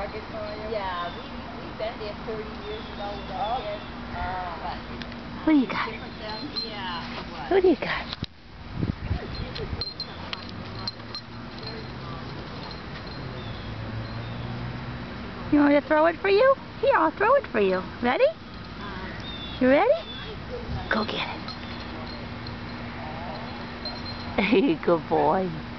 target for you? Yeah, we've been there 30 years ago with our kids. But Who do you got? Yeah. Who do you got? You want me to throw it for you? Here, I'll throw it for you. Ready? You ready? Go get it. Good boy.